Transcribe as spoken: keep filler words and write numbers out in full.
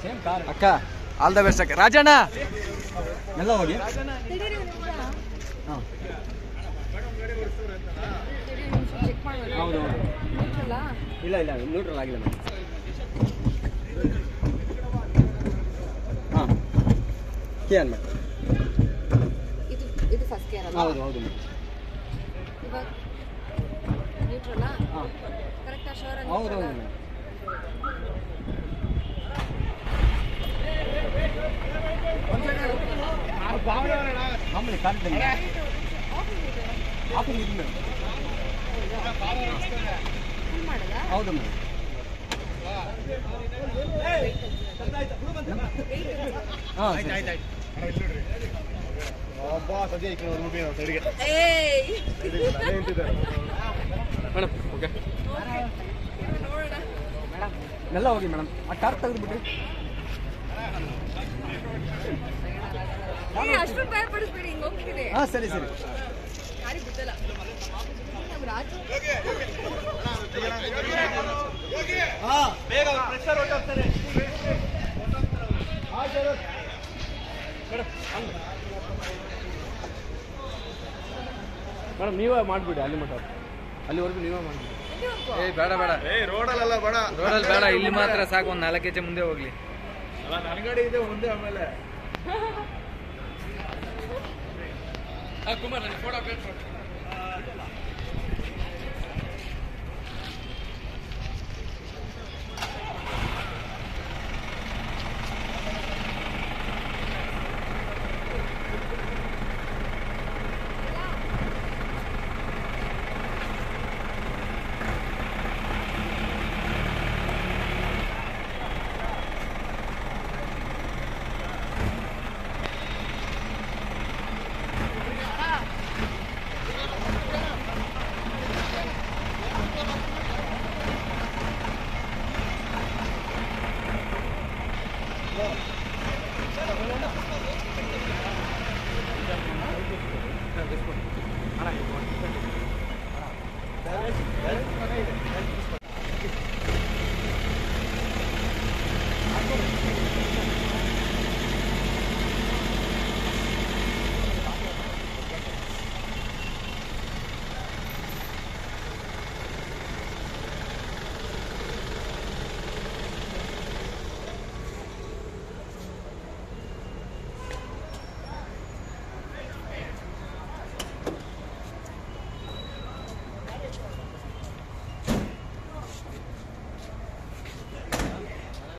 ಅಕ್ಕ all the best ಅಕ್ಕ. ರಾಜಣ್ಣ ಎಲ್ಲ ಹೋಗಿ ಹಾಂ ಹೌದು ಹೌದು ಇಲ್ಲ ಇಲ್ಲ ನ್ಯೂಟ್ರಲ್ ಆಗಿಲ್ಲ ಮೇಡಮ್. ಹಾಂ ಕೇರ್ ಮೇಡಮ್. ಇದು ಇದು ಫಸ್ಟ್ ಕೇರ್ ಅಲ್ಲ? ಹೌದು ಹೌದು ಮೇಡಮ್. ಇವಾಗ ನ್ಯೂಟ್ರಲ್ ಹಾಂ ಕರೆಕ್ಟ್ ಶೋರ್ ಅಂತ ಹೌದು ಹೌದು ಮೇಡಮ್. ಮಾಮೂಲಿ ಕಾರ್ಡ್ ಆಫರ್ ಇದೆ ಮೇಡಮ್. ಫುಲ್ ಮಾಡಲ್ಲ? ಹೌದು ಮೇಡಮ್. ಹಾಂ ಏಯ್ ಮೇಡಮ್ ಓಕೆ ನೋಡೋಣ. ಎಲ್ಲ ಹೋಗಿ ಮೇಡಮ್. ಆ ಕಾರ್ ತೆಗೆದುಬಿಟ್ರಿ. ಏ ಅಷ್ಟೊಂದು ಭಯ ಪಡಿಸ್ಬೇಡಿ, ಹಿಂಗೆ ಹೋಗ್ತೀನಿ. ಹಾಂ ಸರಿ ಸರಿ. ಗಾಡಿ ಬಿದ್ದಲ್ಲ ನಮ್ಮ ರಾಜು. ಮೇಡಮ್ ನೀವೇ ಮಾಡಿಬಿಡಿ ಅಲ್ಲಿ ಮಟ್ಟ, ಅಲ್ಲಿವರೆಗೂ ನೀವೇ ಮಾಡಿಬಿಡಿ. ಏ ಬೇಡ ಬೇಡ, ಏ ರೋಡಲ್ಲ ಬೇಡ, ರೋಡಲ್ಲಿ ಬೇಡ, ಇಲ್ಲಿ ಮಾತ್ರ ಸಾಕು. ಒಂದು ನಾಲ್ಕು ಹೆಜ್ಜೆ ಮುಂದೆ ಹೋಗ್ಲಿ. ನನ್ನ ಗಾಡಿ ಇದೆ ಮುಂದೆ. ಆಮೇಲೆ ಕುಮಾರ್ ನನಗೆ ಫೋಟೋ ಬೇಕು.